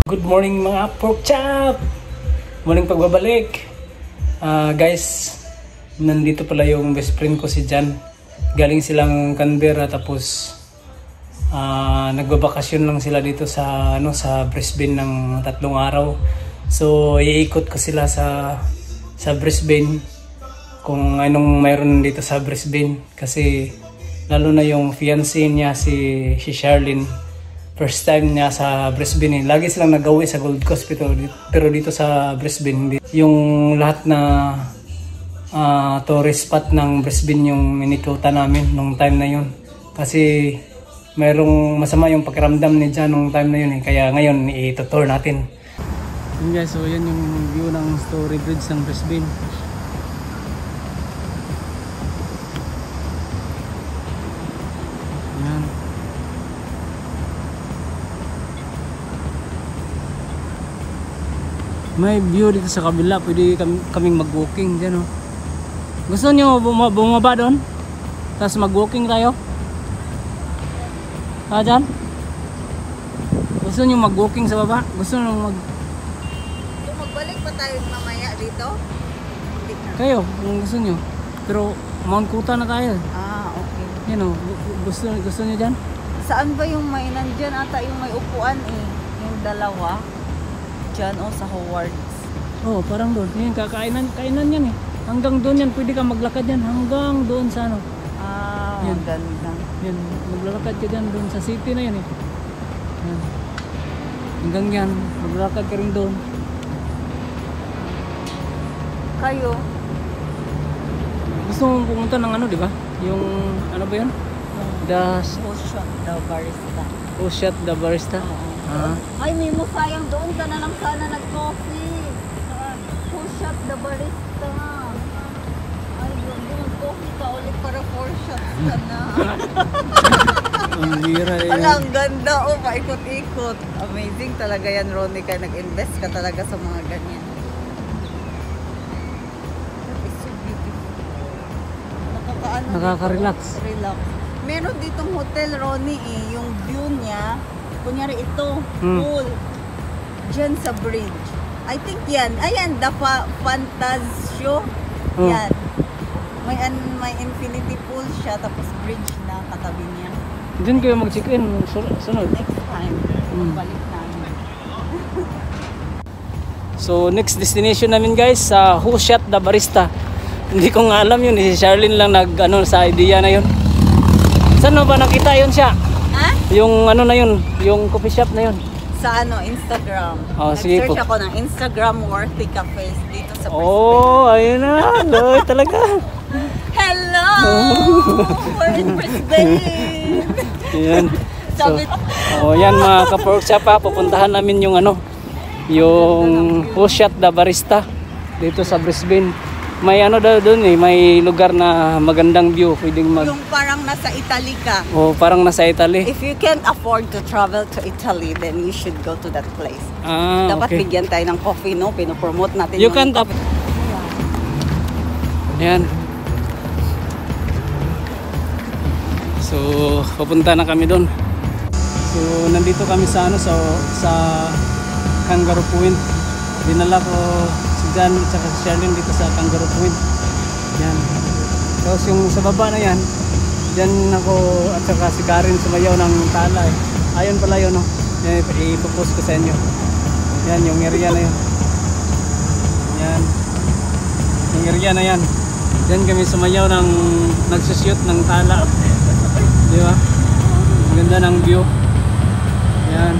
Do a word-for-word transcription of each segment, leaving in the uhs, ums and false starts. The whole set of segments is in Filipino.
Good morning mga pork chop! Muling pagbabalik. Uh, guys, nandito pala yung best friend ko si Jan. Galing silang Canberra tapos uh, nagbabakasyon lang sila dito sa ano sa Brisbane ng tatlong araw. So iikot ko sila sa sa Brisbane kung anong mayroon dito sa Brisbane kasi lalo na yung fiancee niya si si Charlene. First time niya sa Brisbane. Lagi silang nag-uwi sa Gold Coast pero, pero dito sa Brisbane yung lahat na uh, tourist spot ng Brisbane yung inikuta namin nung time na yun. Kasi mayroong masama yung pakiramdam ni Jan nung time na yun eh. Kaya ngayon i-tour natin. Yun guys, so yan yung view ng Story Bridge ng Brisbane. Yan. May view dito sa kabila, pwede kami, kaming mag-walking dyan, oh. Gusto nyo bum bumaba doon? Tapos mag-walking tayo? Ha, dyan? Gusto nyo mag-walking sa baba? Gusto nyo mag... So, magbalik pa tayo mamaya dito? Hindi na. Kayo, kung gusto nyo. Pero Mount Kuta na tayo. Ah, okay. Yan, oh. Gusto, gusto nyo dyan? Saan ba yung may nandyan ata yung may upuan eh? Yung dalawa? Dyan o sa Howard's. Oh, parang doon. Yan, kakainan, kainan yan eh. Hanggang doon yan, pwede ka maglakad yan. Hanggang doon sa ano. Ah, yan. ganda. Yan, maglalakad ka dyan doon sa city na yan eh. Yan. Hanggang yan, maglalakad ka rin doon. Kayo? Gusto mong pumunta ng ano, di ba? Yung, ano ba yun? The... Ocean, the barista. Ocean, the barista. Oo. Ah. Ay, Mimo, sayang doon ka na lang sana nag-coffee. Four shot the barista. Ay, doon mag-coffee ka ulit para four shots ka na. Ang lira yan. Alang ganda, oh, paikot-ikot. Amazing talaga yan, Ronnie, kaya nag-invest ka talaga sa mga ganyan. That is so beautiful. Nakakaano Nakaka-relax. Relax. Meron ditong hotel, Ronnie, eh, yung view niya. Kunyari ito, hmm. pool. Diyan sa bridge. I think yan. Ayan, the fa Fantasio. Hmm. Yan. May, an may infinity pool siya, tapos bridge na katabi niya. Diyan kayo mag-check-in. Sunod. Next time, hmm. balik namin. So, next destination namin guys, sa uh, Who Shot the Barista. Hindi ko nga alam yun. Si Charlene lang nag, ano, sa idea na yun. Saan mo ba nakita yun siya? Ha? Yung ano na yun, yung coffee shop na yun. Sa ano, Instagram. Oh, sige po. Nag-search ako ng Instagram worthy cafes dito sa Brisbane. Oh, ayun na. Loy, talaga. Hello! We're in Brisbane! Yan. So, oh, yan mga ka-pork chop ha. Pupuntahan namin yung ano, yung Who Shot the Barista dito sa Brisbane. May ano daw doon eh, may lugar na magandang view, pwedeng mag... Yung parang nasa Italy ka. Oh, parang nasa Italy. If you can't afford to travel to Italy, then you should go to that place. Ah, Dapat okay. bigyan tayo ng coffee, no? Pinopromote natin You yung can't coffee. Yan. So, papunta na kami doon. So, nandito kami sa ano sa sa Kangaroo Point. Dinala ko si Jan at saka si Charlene dito sa Kangaroo Point. Yan. Tapos yung sa baba na yan, dyan ako at saka si Karen sumayaw ng tala eh. Ayun pala yun, no? Yan, ipopost ko sa inyo. Yan, yung area na yun. Yan. Yung area na yan. Dyan kami sumayaw ng nagsushoot ng tala. Di ba? Maganda ng view. Yan.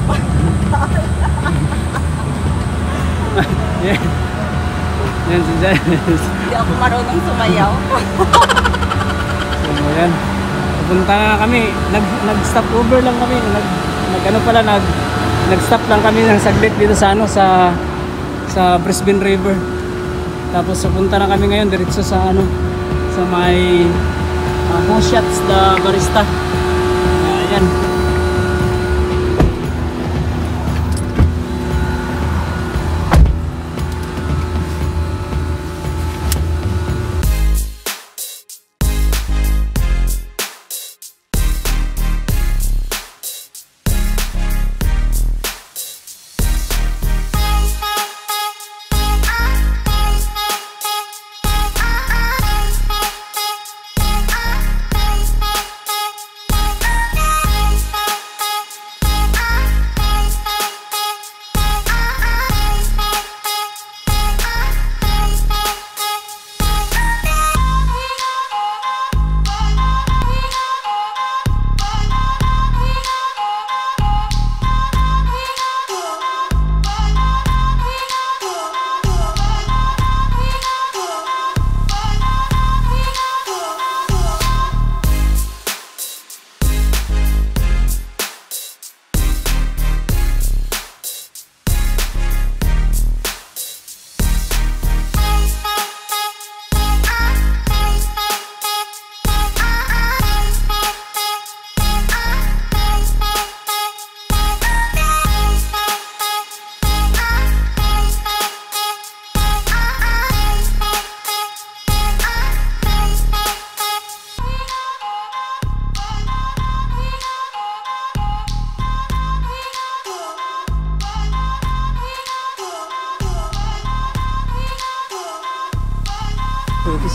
Yan. Yan si Jan. Hindi ako marunong sumayaw. So, yan. Pupunta na kami. Nag, nag-stop over lang kami. Nag, nag ano pala, nag, nag-stop lang kami ng saglit dito sa ano, sa sa Brisbane River. Tapos pupunta na kami ngayon diretso sa ano, sa may uh, Who Shot the Barista. Uh, ayan.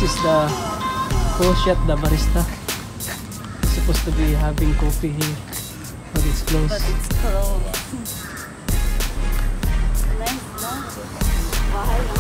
This is the cool shop, the barista. Supposed to be having coffee here, but it's closed. But it's closed. Nice, no? Bahay lang.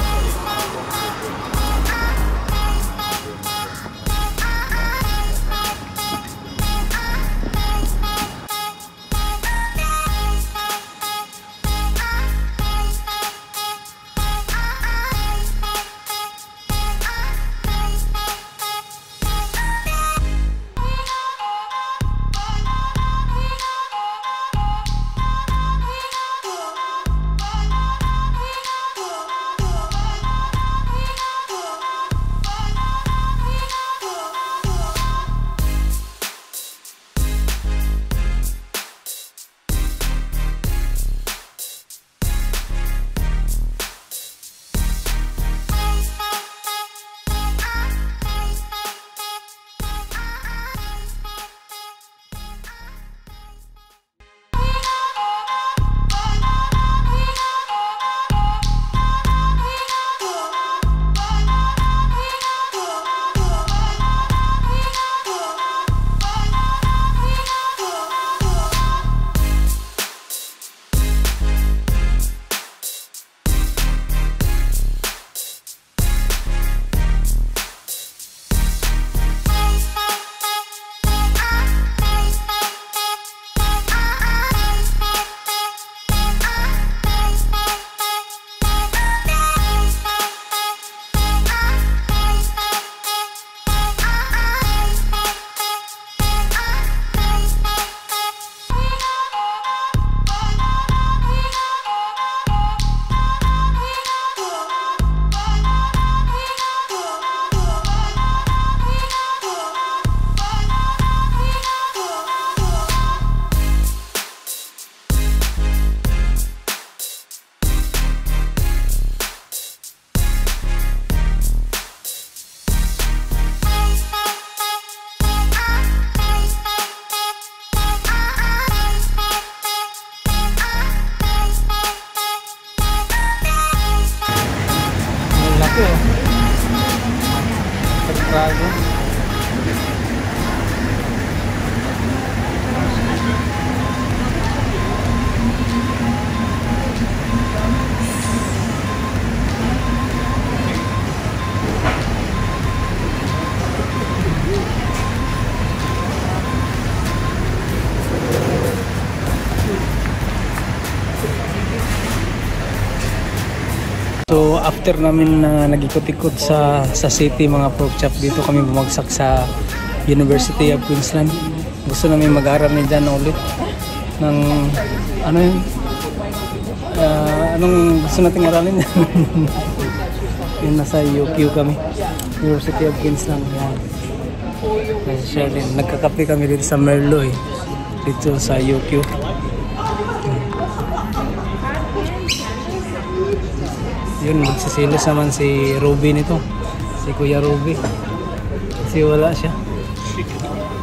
So after namin na uh, nag-ikot-ikot sa sa city mga pork chop, dito kami bumagsak sa University of Queensland. Gusto namin mag-aral ni Jan ulit ng ano yun, uh, anong gusto nating aralin. Yun, nasa U Q kami, University of Queensland. Yan. Share din. Nagkakape kami dito sa Merlo eh, dito sa U Q. Yun, magsisilos naman si Ruby nito, si Kuya Ruby, kasi wala siya.